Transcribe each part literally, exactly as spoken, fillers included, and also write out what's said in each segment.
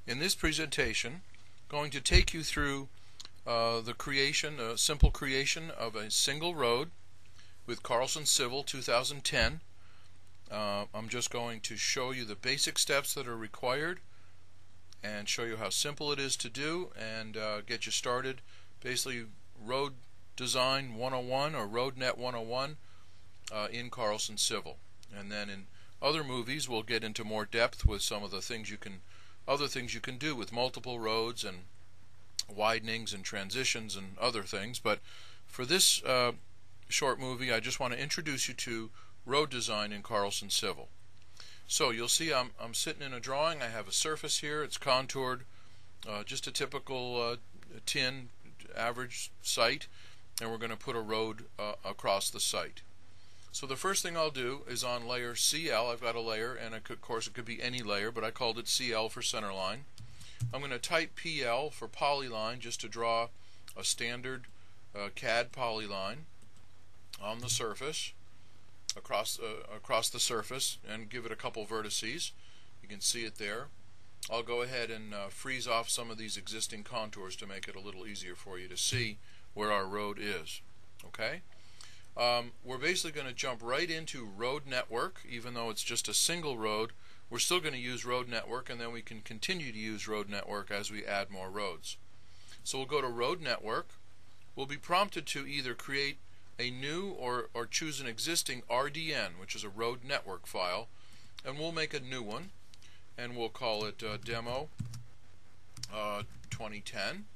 in this presentation going to take you through uh, the creation, a simple creation of a single road with Carlson Civil two thousand ten. Uh, I'm just going to show you the basic steps that are required and show you how simple it is to do and uh, get you started. Basically, road design one oh one or RoadNET one oh one uh, in Carlson Civil. And then in other movies we'll get into more depth with some of the things you can other things you can do with multiple roads and widenings and transitions and other things. But for this uh, short movie, I just want to introduce you to road design in Carlson Civil. So you'll see I'm, I'm sitting in a drawing. I have a surface here. It's contoured, uh, just a typical uh, tin average site, and we're going to put a road uh, across the site. So the first thing I'll do is on layer C L. I've got a layer, and it could, of course it could be any layer, but I called it C L for centerline. I'm going to type P L for polyline just to draw a standard uh, C A D polyline on the surface, across uh, across the surface, and give it a couple vertices. You can see it there. I'll go ahead and uh, freeze off some of these existing contours to make it a little easier for you to see where our road is. Okay? Um, we're basically going to jump right into RoadNETwork. Even though it's just a single road, we're still going to use RoadNETwork, and then we can continue to use RoadNETwork as we add more roads. So we'll go to RoadNETwork. We'll be prompted to either create a new or, or choose an existing R D N, which is a RoadNETwork file, and we'll make a new one, and we'll call it uh, Demo uh, twenty ten.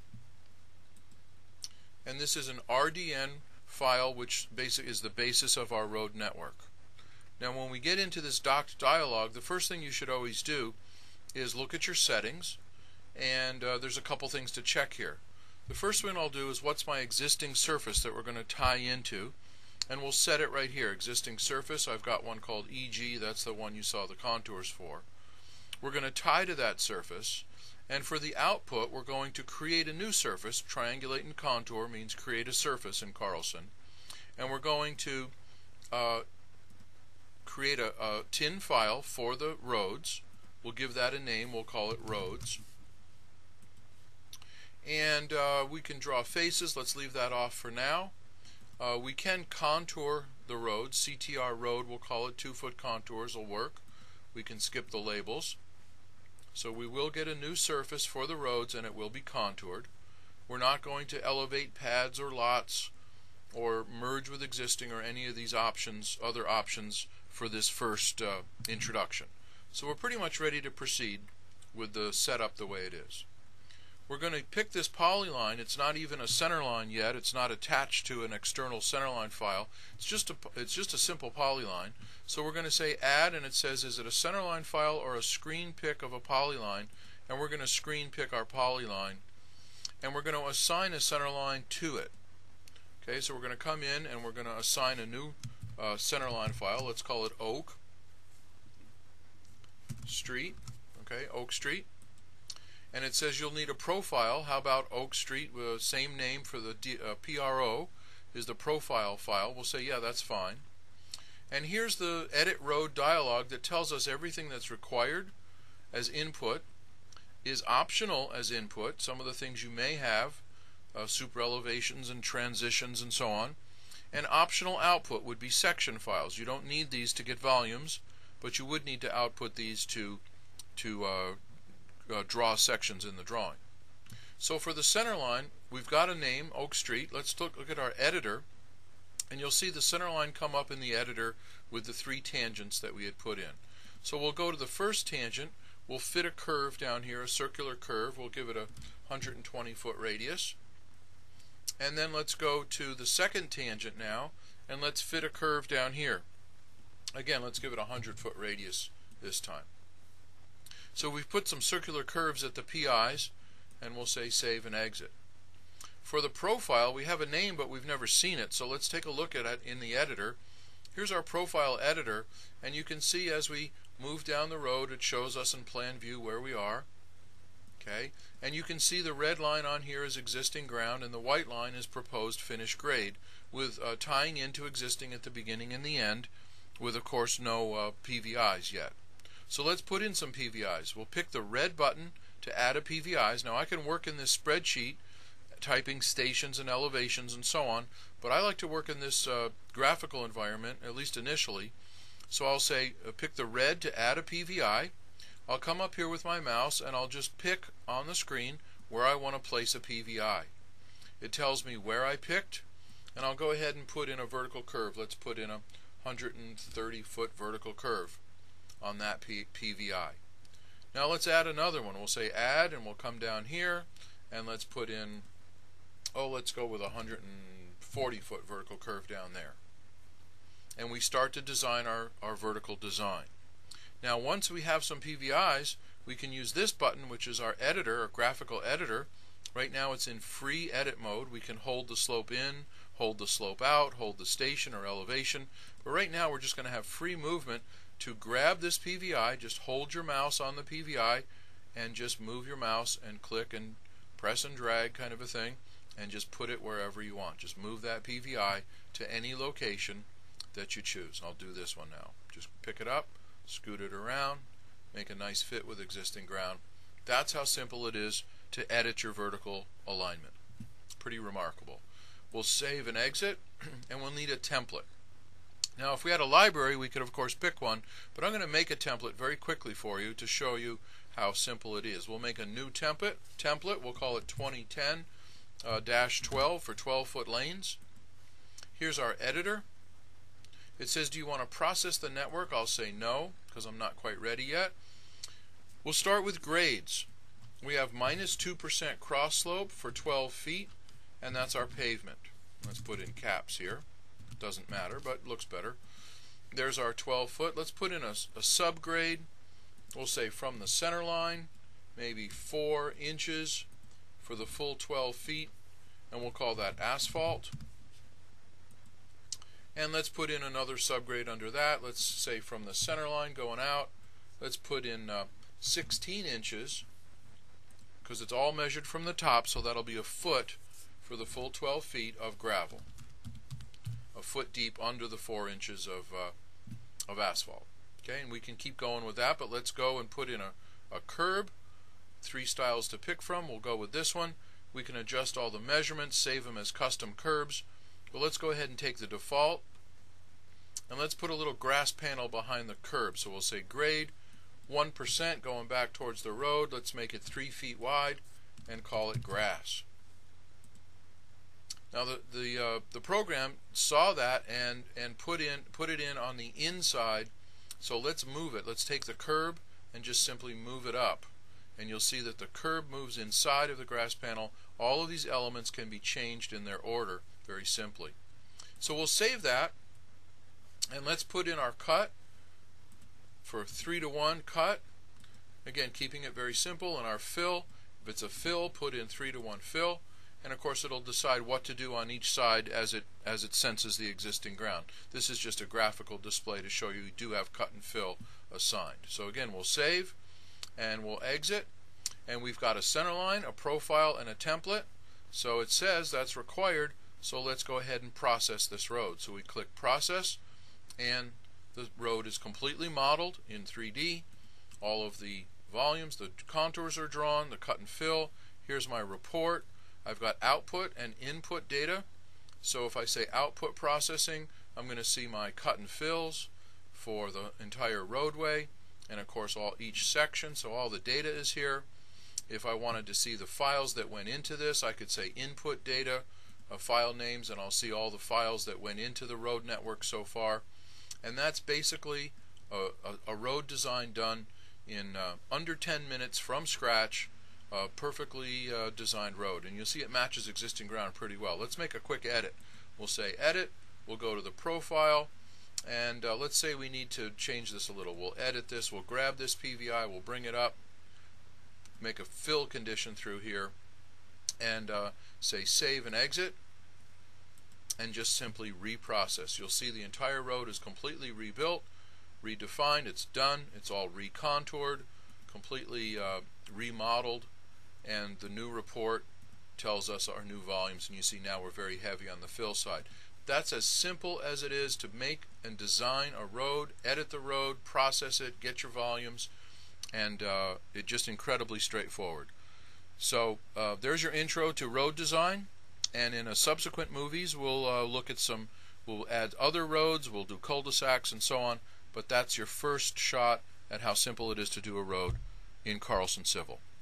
And this is an R D N file which basically is the basis of our RoadNETwork. Now when we get into this docked dialog, the first thing you should always do is look at your settings, and uh, there's a couple things to check here. The first one I'll do is what's my existing surface that we're going to tie into, and we'll set it right here. Existing surface, I've got one called E G, that's the one you saw the contours for. We're going to tie to that surface, and for the output we're going to create a new surface. Triangulate and contour means create a surface in Carlson, and we're going to uh, create a, a tin file for the roads. We'll give that a name, we'll call it roads. And uh, we can draw faces. Let's leave that off for now. Uh, we can contour the road. C T R road, we'll call it. Two foot contours will work. We can skip the labels. So we will get a new surface for the roads, and it will be contoured. We're not going to elevate pads or lots or merge with existing or any of these options, other options for this first uh, introduction. So we're pretty much ready to proceed with the setup the way it is. We're going to pick this polyline. It's not even a centerline yet. It's not attached to an external centerline file. It's just a, it's just a simple polyline. So we're going to say add, and it says is it a centerline file or a screen pick of a polyline, and we're going to screen pick our polyline, and we're going to assign a centerline to it. Okay, so we're going to come in and we're going to assign a new uh, centerline file. Let's call it Oak Street. Okay, Oak Street. And it says you'll need a profile. How about Oak Street? Uh, same name for the D, uh, P R O is the profile file. We'll say, yeah, that's fine. And here's the Edit Road dialog that tells us everything that's required as input is optional as input. Some of the things you may have, uh, super elevations and transitions and so on. And optional output would be section files. You don't need these to get volumes, but you would need to output these to, to uh, Uh, draw sections in the drawing. So for the center line, we've got a name, Oak Street. Let's look, look at our editor, and you'll see the center line come up in the editor with the three tangents that we had put in. So we'll go to the first tangent. We'll fit a curve down here, a circular curve. We'll give it a one hundred twenty foot radius. And then let's go to the second tangent now, and let's fit a curve down here. Again, let's give it a one hundred foot radius this time. So we've put some circular curves at the P Is, and we'll say save and exit. For the profile, we have a name, but we've never seen it, so let's take a look at it in the editor. Here's our profile editor, and you can see as we move down the road, it shows us in plan view where we are. Okay, and you can see the red line on here is existing ground, and the white line is proposed finished grade, with uh, tying into existing at the beginning and the end, with of course no uh, P V Is yet. So let's put in some P V Is. We'll pick the red button to add a P V Is. Now I can work in this spreadsheet typing stations and elevations and so on, but I like to work in this uh, graphical environment, at least initially. So I'll say uh, pick the red to add a P V I. I'll come up here with my mouse and I'll just pick on the screen where I want to place a P V I. It tells me where I picked, and I'll go ahead and put in a vertical curve. Let's put in a one hundred thirty foot vertical curve on that P PVI. Now let's add another one. We'll say add, and we'll come down here and let's put in, oh, let's go with a one hundred forty foot vertical curve down there. And we start to design our, our vertical design. Now once we have some P V Is, we can use this button, which is our editor, our graphical editor. Right now it's in free edit mode. We can hold the slope in, hold the slope out, hold the station or elevation. But right now we're just going to have free movement to grab this P V I. Just hold your mouse on the P V I and just move your mouse and click and press and drag kind of a thing, and just put it wherever you want. Just move that P V I to any location that you choose. I'll do this one now. Just pick it up, scoot it around, make a nice fit with existing ground. That's how simple it is to edit your vertical alignment. Pretty remarkable. We'll save and exit, and we'll need a template. Now if we had a library, we could of course pick one, but I'm going to make a template very quickly for you to show you how simple it is. We'll make a new template. Template. We'll call it twenty ten dash twelve for twelve foot lanes. Here's our editor. It says, do you want to process the network? I'll say no, because I'm not quite ready yet. We'll start with grades. We have minus two percent cross slope for twelve feet, and that's our pavement. Let's put in caps here. Doesn't matter, but looks better. There's our twelve foot. Let's put in a, a subgrade. We'll say from the center line, maybe four inches for the full twelve feet, and we'll call that asphalt. And let's put in another subgrade under that. Let's say from the center line going out, let's put in uh, sixteen inches, because it's all measured from the top, so that'll be a foot for the full twelve feet of gravel. A foot deep under the four inches of, uh, of asphalt. Okay, and we can keep going with that, but let's go and put in a, a curb. Three styles to pick from. We'll go with this one. We can adjust all the measurements, save them as custom curbs. But let's go ahead and take the default, and let's put a little grass panel behind the curb. So we'll say grade one percent going back towards the road. Let's make it three feet wide and call it grass. Now the the uh, the program saw that and and put in put it in on the inside. So let's move it. Let's take the curb and just simply move it up, and you'll see that the curb moves inside of the grass panel. All of these elements can be changed in their order very simply. So we'll save that, and let's put in our cut for three to one cut. Again, keeping it very simple. And our fill, if it's a fill, put in three to one fill. And of course it'll decide what to do on each side as it as it senses the existing ground. This is just a graphical display to show you you do have cut and fill assigned. So again, we'll save and we'll exit, and we've got a center line, a profile, and a template. So it says that's required, so let's go ahead and process this road. So we click process, and the road is completely modeled in three D. All of the volumes, the contours are drawn, the cut and fill. Here's my report. I've got output and input data. So if I say output processing, I'm going to see my cut and fills for the entire roadway, and of course all each section, so all the data is here. If I wanted to see the files that went into this, I could say input data, uh, file names, and I'll see all the files that went into the road network so far. And that's basically a, a, a road design done in uh, under ten minutes from scratch. A perfectly uh, designed road, and you'll see it matches existing ground pretty well. Let's make a quick edit. We'll say edit, we'll go to the profile, and uh, let's say we need to change this a little. We'll edit this, we'll grab this P V I, we'll bring it up, make a fill condition through here, and uh, say save and exit, and just simply reprocess. You'll see the entire road is completely rebuilt, redefined, it's done, it's all recontoured, completely uh, remodeled, and the new report tells us our new volumes, and you see now we're very heavy on the fill side. That's as simple as it is to make and design a road, edit the road, process it, get your volumes, and uh, it's just incredibly straightforward. So uh, there's your intro to road design, and in a subsequent movies we'll uh, look at some, we'll add other roads, we'll do cul-de-sacs and so on, but that's your first shot at how simple it is to do a road in Carlson Civil.